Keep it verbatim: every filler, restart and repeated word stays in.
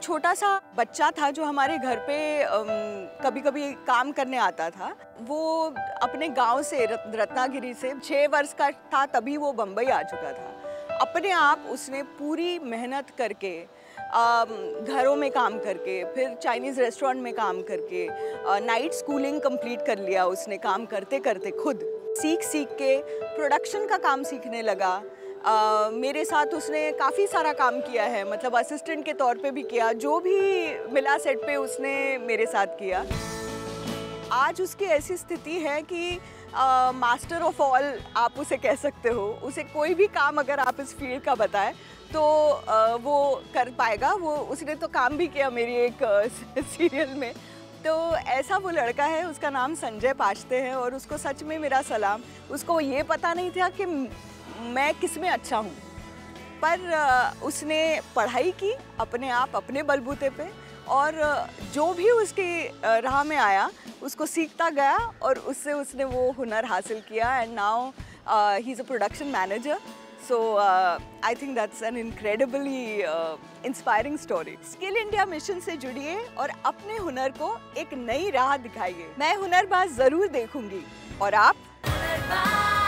छोटा सा बच्चा था जो हमारे घर पे कभी कभी काम करने आता था। वो अपने गांव से रत, रत्नागिरी से छः वर्ष का था तभी वो बम्बई आ चुका था। अपने आप उसने पूरी मेहनत करके, घरों में काम करके, फिर चाइनीज़ रेस्टोरेंट में काम करके, नाइट स्कूलिंग कंप्लीट कर लिया उसने। काम करते करते खुद सीख सीख के प्रोडक्शन का काम सीखने लगा। Uh, मेरे साथ उसने काफ़ी सारा काम किया है, मतलब असिस्टेंट के तौर पे भी किया, जो भी मिला सेट पे उसने मेरे साथ किया। आज उसकी ऐसी स्थिति है कि मास्टर ऑफ ऑल आप उसे कह सकते हो। उसे कोई भी काम अगर आप इस फील्ड का बताएं तो uh, वो कर पाएगा। वो उसने तो काम भी किया मेरी एक सीरियल में। तो ऐसा वो लड़का है, उसका नाम संजय पाश्ते है और उसको सच में मेरा सलाम। उसको ये पता नहीं था कि मैं किस में अच्छा हूँ, पर उसने पढ़ाई की अपने आप, अपने बलबूते पे, और जो भी उसकी राह में आया उसको सीखता गया और उससे उसने वो हुनर हासिल किया। And now he is a production manager. So I think that's an incredibly inspiring story. Skill India mission से जुड़िए और अपने हुनर को एक नई राह दिखाइए। मैं हुनरबाज ज़रूर देखूंगी और आप?